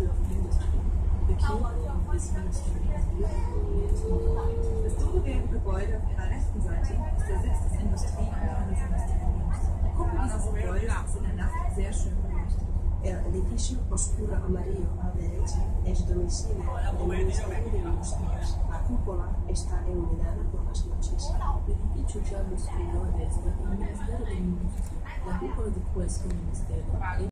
Architecture of Industry. The key of this ministry is beautiful yet incomplete. Das dunkelgelbe Gebäude auf ihrer rechten Seite ist der Sitz des Industrie- und Handelsindustriums. Die Kuppel dieses Gebäudes ist in der Nacht sehr schön beleuchtet. El edificio oscuro amarillo a la derecha es domicilio del Ministerio de Industrias. La cúpula está iluminada por las noches. L'edificio giallo scuro a destra è il Ministero dell'Industria. La cupola di questo ministero è